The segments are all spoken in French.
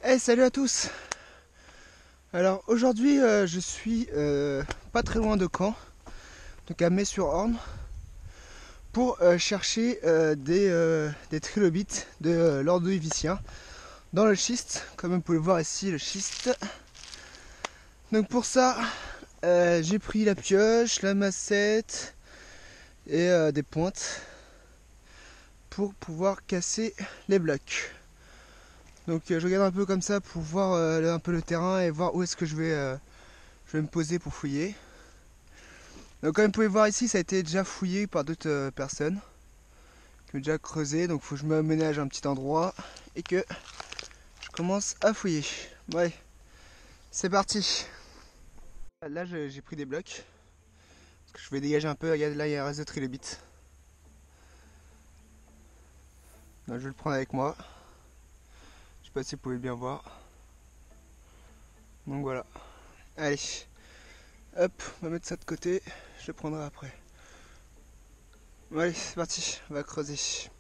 Hey, salut à tous. Alors aujourd'hui je suis pas très loin de Caen, donc à Metz-sur-Orne, pour chercher des trilobites de l'ordovicien dans le schiste, comme vous pouvez le voir ici, le schiste. Donc pour ça j'ai pris la pioche, la massette et des pointes pour pouvoir casser les blocs. Donc je regarde un peu comme ça pour voir un peu le terrain et voir où est-ce que je vais me poser pour fouiller. Donc comme vous pouvez voir ici, ça a été déjà fouillé par d'autres personnes qui ont déjà creusé, donc il faut que je me ménage un petit endroit et que je commence à fouiller. Ouais, c'est parti. Là j'ai pris des blocs, parce que je vais dégager un peu. Regarde, là il y a un reste de trilobites. Donc je vais le prendre avec moi. Je sais pas si vous pouvez bien voir. Donc voilà. Allez, hop, on va mettre ça de côté, je le prendrai après. Bon, allez, c'est parti, on va creuser.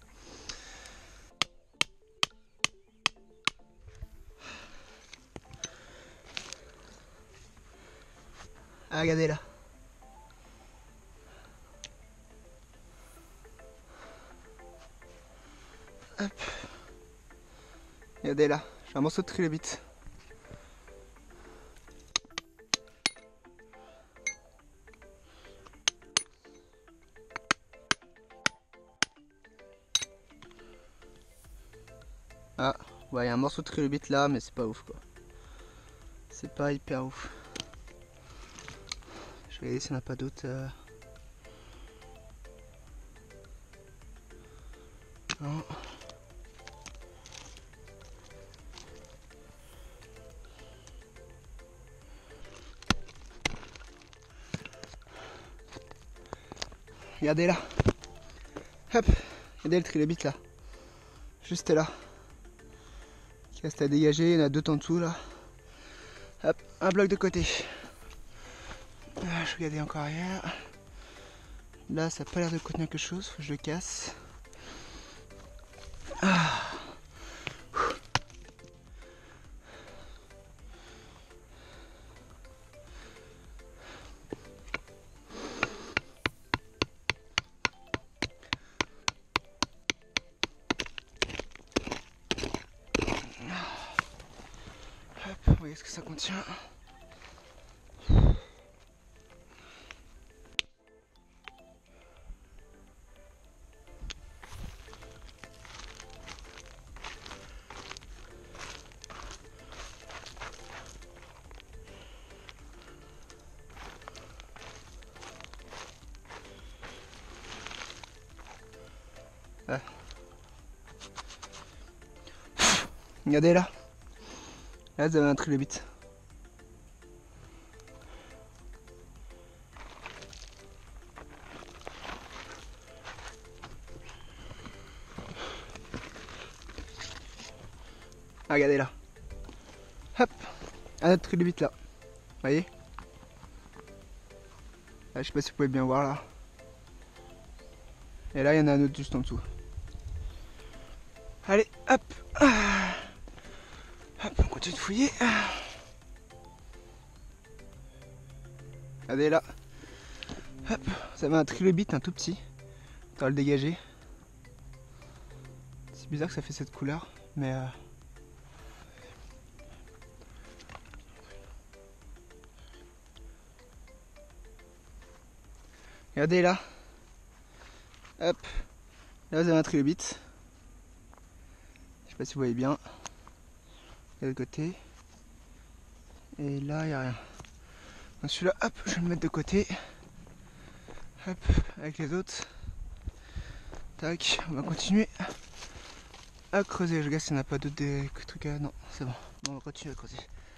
Ah, regardez là. Hop. Regardez là, j'ai un morceau de trilobite. Ah, ouais, il y a un morceau de trilobite là, mais c'est pas ouf quoi. C'est pas hyper ouf. Je vais regarder s'il n'y en a pas d'autres. Non. Regardez là. Hop, regardez le trilobite là. Juste là. Qui reste à dégager, il y en a deux en dessous là. Hop, un bloc de côté. Je regardais encore arrière. Là, ça n'a pas l'air de contenir quelque chose, faut que je le casse. Ah. Hop, voyez ce que ça contient. Ah. Regardez là. Là, vous avez un trilobite. Ah, regardez là. Hop, un autre trilobite là. Vous voyez là, je sais pas si vous pouvez bien voir là. Et là, il y en a un autre juste en dessous. Allez, hop. Hop, on continue de fouiller. Regardez là. Hop, vous avez un trilobite, un tout petit. On va le dégager. C'est bizarre que ça fait cette couleur, mais regardez là. Hop. Là vous avez un trilobite. Je sais pas si vous voyez bien. De l'autre côté. Et là il n'y a rien. Donc celui-là, hop, je vais le mettre de côté. Hop, avec les autres. Tac, on va continuer à creuser. Je regarde s'il n'y en a pas d'autres des trucs à... Non, c'est bon. On va continuer à creuser.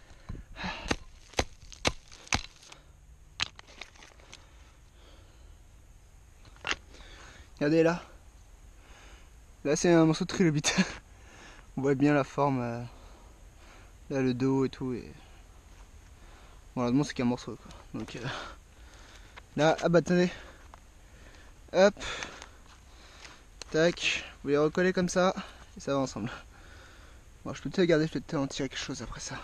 Regardez là. Là c'est un morceau de trilobite. On voit bien la forme. Là le dos et tout. Et... Bon, là, c'est qu'un morceau quoi. Donc là, ah bah attendez. Hop. Tac. Vous les recollez comme ça. Et ça va ensemble. Bon, je peux peut-être regarder, je peux peut-être en tirer quelque chose après ça.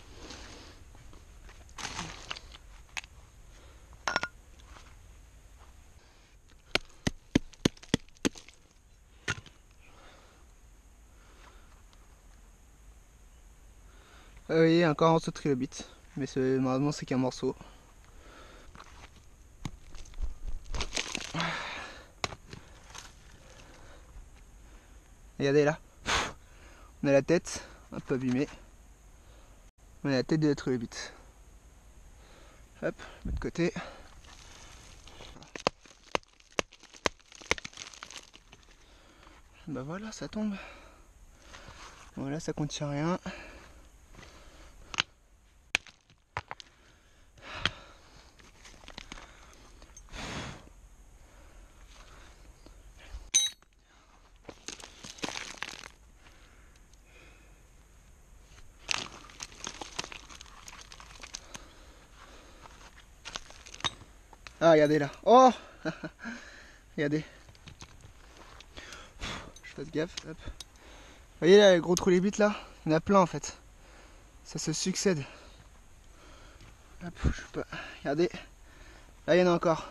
Oui, encore un morceau de trilobite. Mais malheureusement, c'est qu'un morceau. Regardez là. On a la tête, un peu abîmée. On a la tête de la trilobite. Hop, de l'autre côté. Bah voilà, ça tombe. Voilà, ça contient rien. Ah, regardez là. Oh regardez. Je fasse gaffe. Hop. Vous voyez là, les gros trilobite là, il y en a plein en fait. Ça se succède. Hop, je sais pas. Regardez. Là, il y en a encore.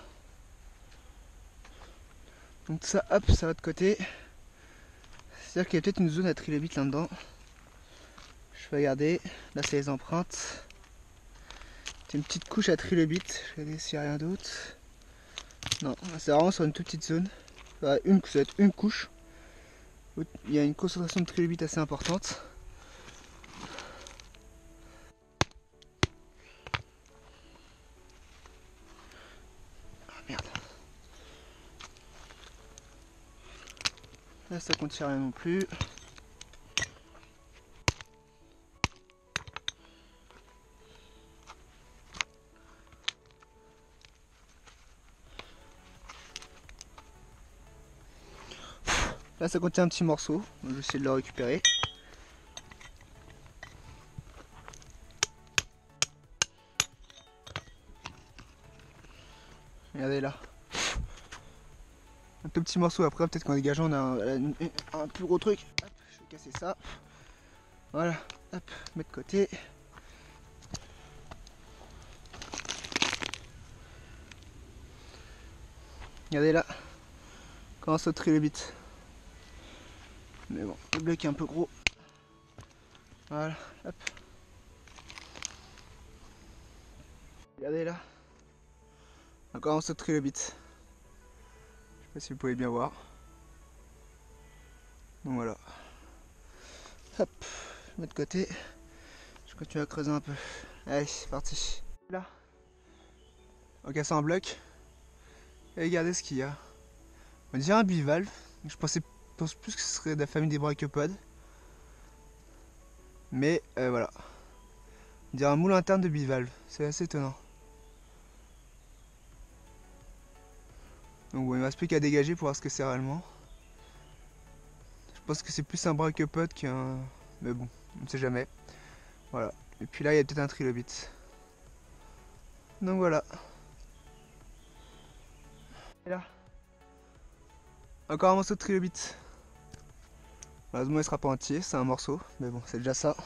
Donc ça, hop, ça va de côté. C'est-à-dire qu'il y a peut-être une zone à trilobite là-dedans. Je vais regarder. Là, c'est les empreintes. C'est une petite couche à trilobite. Je vais regarder s'il n'y a rien d'autre. Non, c'est vraiment sur une toute petite zone. Ça va être une couche. Il y a une concentration de trilobite assez importante. Ah merde. Là, ça contient rien non plus. Là, ça contient un petit morceau. Je vais essayer de le récupérer. Regardez là. Un tout petit morceau. Après, peut-être qu'en dégageant, on a un plus gros truc. Hop, je vais casser ça. Voilà. Hop, mettre de côté. Regardez là. Comment ça trilobite. Mais bon, le bloc est un peu gros. Voilà. Hop. Regardez là. Encore un saut de trilobite. Je sais pas si vous pouvez bien voir. Donc voilà. Hop, je mets de côté. Je continue à creuser un peu. Allez, c'est parti. Là, on casse un bloc. Et regardez ce qu'il y a. On dirait un bivalve. Je pense plus que ce serait de la famille des brachiopodes. Mais voilà. On dirait un moule interne de bivalve. C'est assez étonnant. Donc bon, il ne reste plus qu'à dégager pour voir ce que c'est réellement. Je pense que c'est plus un brachiopode qu'un... Mais bon, on ne sait jamais. Voilà. Et puis là, il y a peut-être un trilobite. Donc voilà. Et là, encore un morceau de trilobite. Malheureusement, il sera pas entier, c'est un morceau. Mais bon, c'est déjà ça.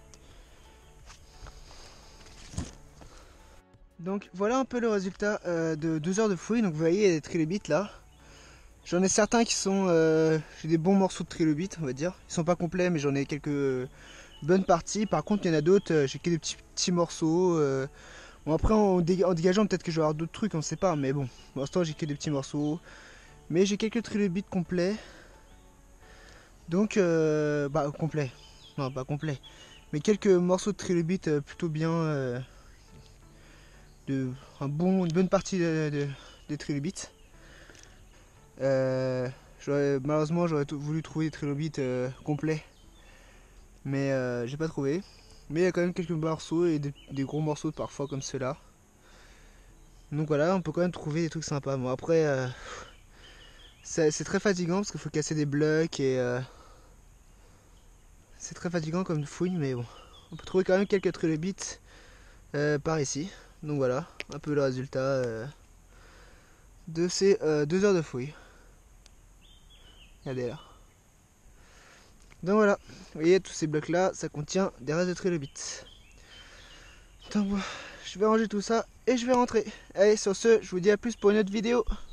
Donc voilà un peu le résultat de 2 heures de fouille. Donc vous voyez, il y a des trilobites là. J'en ai certains qui sont... j'ai des bons morceaux de trilobites, on va dire. Ils sont pas complets, mais j'en ai quelques bonnes parties. Par contre, il y en a d'autres, j'ai que des petits morceaux. Bon, après, en dégageant, peut-être que je vais avoir d'autres trucs, on sait pas. Mais bon, pour l'instant, j'ai que des petits morceaux. Mais j'ai quelques trilobites complets. Donc, bah, complets. Non, pas complets. Mais quelques morceaux de trilobites plutôt bien... une bonne partie des trilobites. Malheureusement, j'aurais voulu trouver des trilobites complets, mais j'ai pas trouvé. Mais il y a quand même quelques morceaux et des gros morceaux parfois comme ceux-là. Donc voilà, on peut quand même trouver des trucs sympas. Bon, après, c'est très fatigant parce qu'il faut casser des blocs et c'est très fatigant comme fouille, mais bon, on peut trouver quand même quelques trilobites par ici. Donc voilà, un peu le résultat de ces 2 heures de fouille. Regardez là. Donc voilà, vous voyez tous ces blocs là, ça contient des restes de trilobites. Donc bon, je vais ranger tout ça et je vais rentrer. Allez, sur ce, je vous dis à plus pour une autre vidéo.